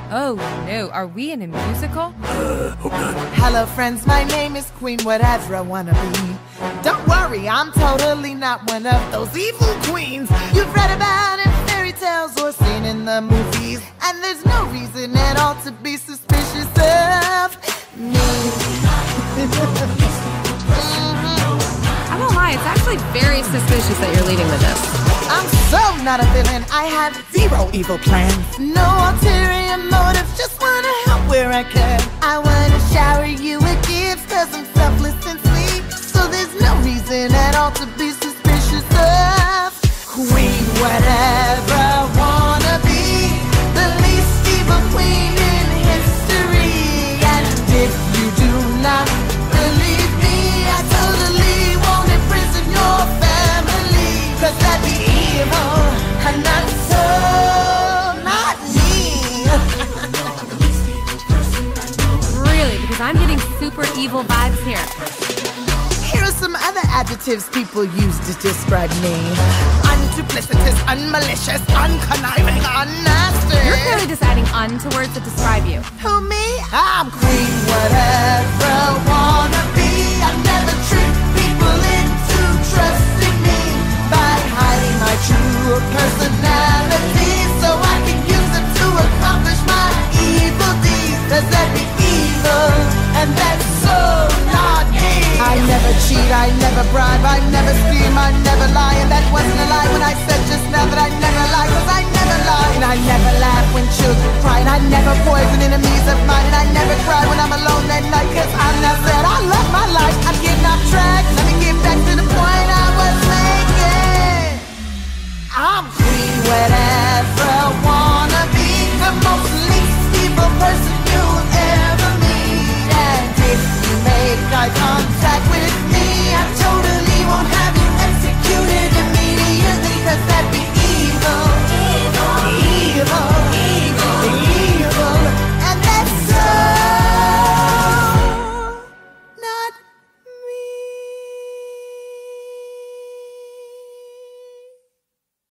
Oh no, are we in a musical? Hope not. Hello friends, my name is Queen, whatever I wanna be. Don't worry, I'm totally not one of those evil queens you've read about in fairy tales or seen in the movies. And there's no reason at all to be suspicious of me. I won't lie, it's actually very suspicious that you're leading with this. I'm so not a villain, I have zero evil plans. No ulterior motive, just wanna help where I can. I wanna shower you with gifts, cause I'm selfless and sweet. So there's no reason at all to be suspicious of Queen, whatever I wanna be. The least evil queen in history. And if you do not believe me, I totally won't imprison your family. Cause that'd be evil, and that's so not me. Really, because I'm getting super evil vibes here. Here are some other adjectives people use to describe me. Unduplicitous, unmalicious, unconniving, unnasty. You're clearly just adding un to words that describe you. Who, me? I'm Queen, whatever I wanna be. I never trick people into trusting me by hiding my true personality, so I can use it to accomplish my evil deeds. Cause that'd be evil, and that's so not me. I never cheat, I never bribe, I never scheme, I never lie. And that wasn't a lie when I said just now that I never lie. Cause I never lie, and I never laugh when children cry. And I never poison enemies of mine. And I never cry when I'm alone at night. Cause I'm not sad, I love my life. I'm getting off track, let me get back to the point I was making. I'm Queen, whatever I wanna be. The most least evil person you'll ever meet. And if you make eye contact